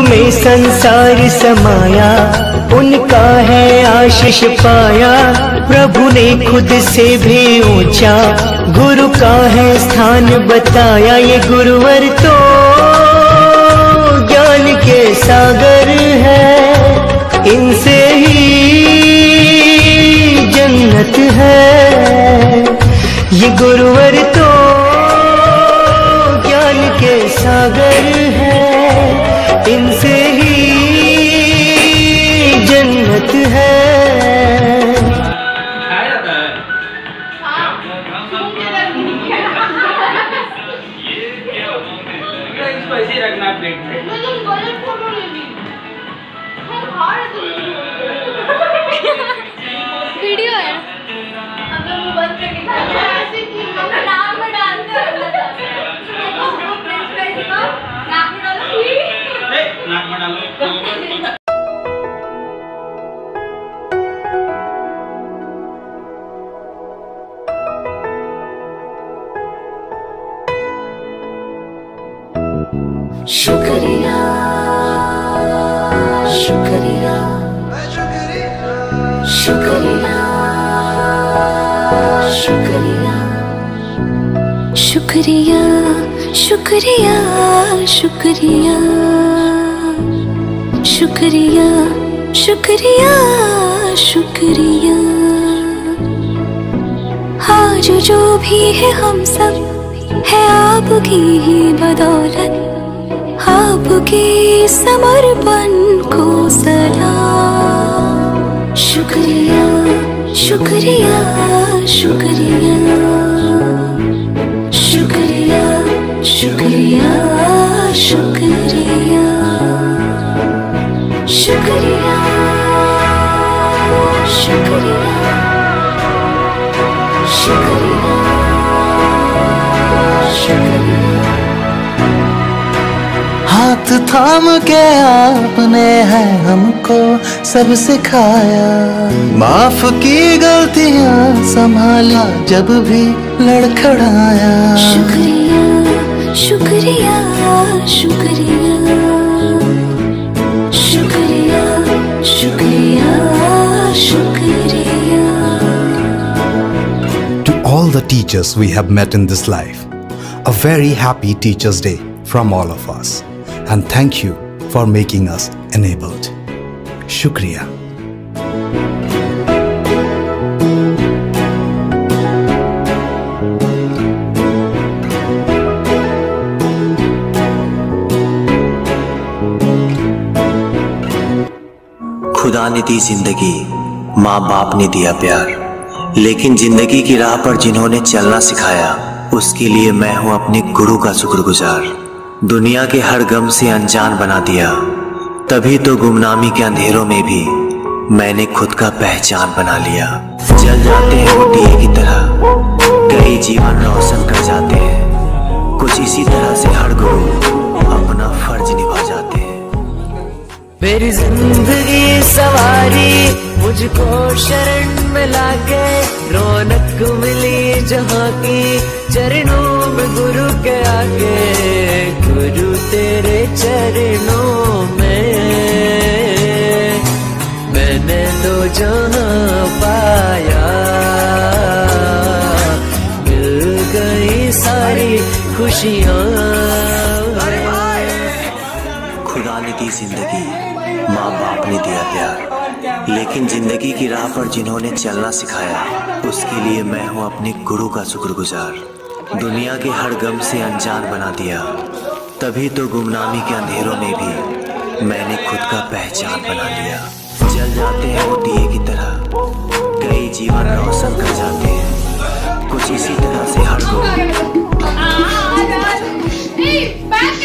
में संसार समाया, उनका है आशीष पाया। प्रभु ने खुद से भी ऊंचा गुरु का है स्थान बताया। ये गुरुवर तो ज्ञान के सागर है, इनसे ही जन्नत है। ये गुरुवर तो ज्ञान के सागर है, इनसे ही जन्नत है। वीडियो है, अगर वो बंद करके ऐसे कि हम नाम में डालते हैं। देखो वो फ्रेंच फ्राइज का नाक में डालो, नाक में डालो। शुक्रिया शुक्रिया शुक्रिया शुक्रिया शुक्रिया शुक्रिया शुक्रिया शुक्रिया शुक्रिया शुक्रिया। आज जो भी है हम सब है आपकी ही बदौलत, आपके समर्पण को सलाम। शुक्रिया शुक्रिया शुक्रिया शुक्रिया शुक्रिया शुक्रिया शुक्रिया शुक्रिया शुक्रिया शुक्रिया। हाथ थाम के आपने है हमको सब सिखाया, माफ की गलतियां संभाला जब भी लड़खड़ाया। शुक्रिया शुक्रिया शुक्रिया शुक्रिया शुक्रिया शुक्रिया। To all the teachers we have met in this life, a very happy Teachers' Day from all of us. And thank you for making us enabled. Shukriya. खुदा ने दी जिंदगी, माँ बाप ने दिया प्यार, लेकिन जिंदगी की राह पर जिन्होंने चलना सिखाया, उसके लिए मैं हूँ अपने गुरु का शुक्रगुजार। दुनिया के हर गम से अनजान बना दिया, तभी तो गुमनामी के अंधेरों में भी मैंने खुद का पहचान बना लिया। जल जाते हैं वो दिए की तरह, कई जीवन रोशन कर जाते हैं। कुछ इसी तरह से हर गुरु अपना फर्ज निभा जाते हैं। मेरी जिंदगी सवारी मुझको शरण में लाके, रौनक मिली जहाँ की चरणों में गुरु के आगे। गुरु तेरे चरणों में मैंने तो जहाँ पाया, मिल गई सारी खुशियाँ। खुदा ने दी जिंदगी, माँ बाप ने दिया प्यार, लेकिन जिंदगी की राह पर जिन्होंने चलना सिखाया, उसके लिए मैं हूँ अपने गुरु का शुक्रगुजार। दुनिया के हर गम से अनजान बना दिया, तभी तो गुमनामी के अंधेरों में भी मैंने खुद का पहचान बना लिया। जल जाते हैं वो दिए की तरह, कई जीवन रोशन कर जाते हैं। कुछ इसी तरह से हर गुरु